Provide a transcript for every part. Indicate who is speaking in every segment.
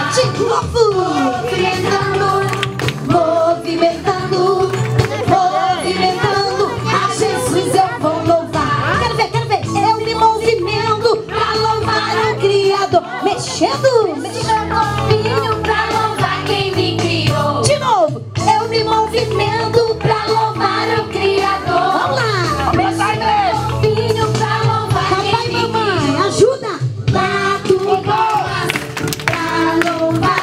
Speaker 1: De novo. Movimentando, movimentando. A Jesus eu vou louvar. Quero ver. Eu me movimento pra louvar o Criador. Mexendo, mexendo o filho pra louvar quem me criou. De novo. Eu me movimento pra louvar o Criador. Vamos lá. Mexendo o filho pra louvar quem me criou. Papai e mamãe, ajuda. Bato palmas pra louvar.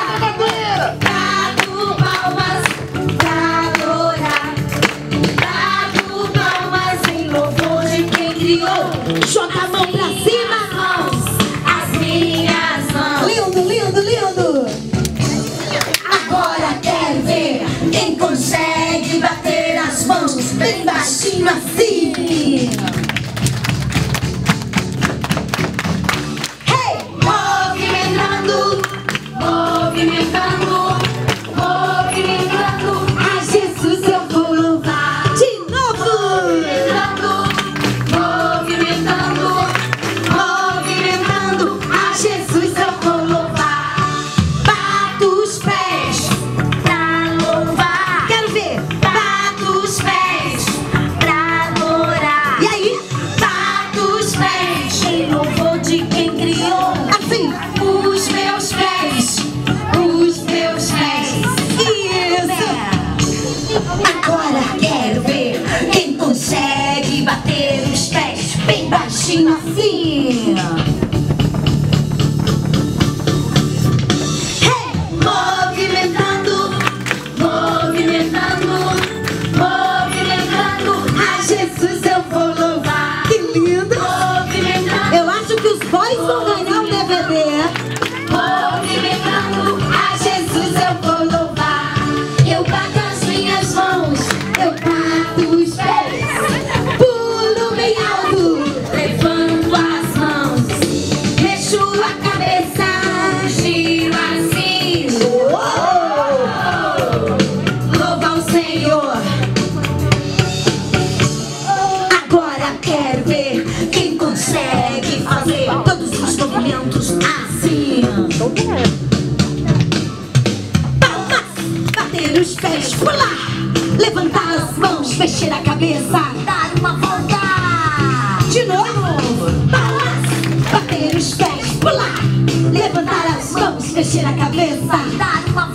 Speaker 1: Joga a mão pra cima, as minhas mãos. Lindo, lindo, lindo. Agora quero ver quem consegue bater as mãos bem baixinho assim. Hey! Movimentando, movimentando, movimentando. A Jesus eu vou louvar. De novo. Movimentando, a Jesus eu vou louvar. Bato os pés pra louvar. Quero ver. Bato os pés pra adorar. E aí? Bato os pés em louvor de quem criou. Assim. Os meus pés. Os meus pés. Isso. Agora quero ver quem consegue bater os pés bem baixinho assim. Hey! Movimentando, movimentando, movimentando. A Jesus eu vou louvar. Que lindo! Movimentando. Eu acho que os boys vão ganhar um DVD. Movimentando, a Jesus eu vou louvar. Eu bato as minhas mãos, eu bato os pés. Pulo bem alto, levanto as mãos, mexo a cabeça, giro assim. Louva o Senhor. Agora quero ver quem consegue fazer todos os movimentos assim. Palmas, bater os pés, pular, levantar as mãos, mexer a cabeça, dar uma volta. De novo. Palmas, bater os pés, pular, levantar as mãos, mexer a cabeça, dar uma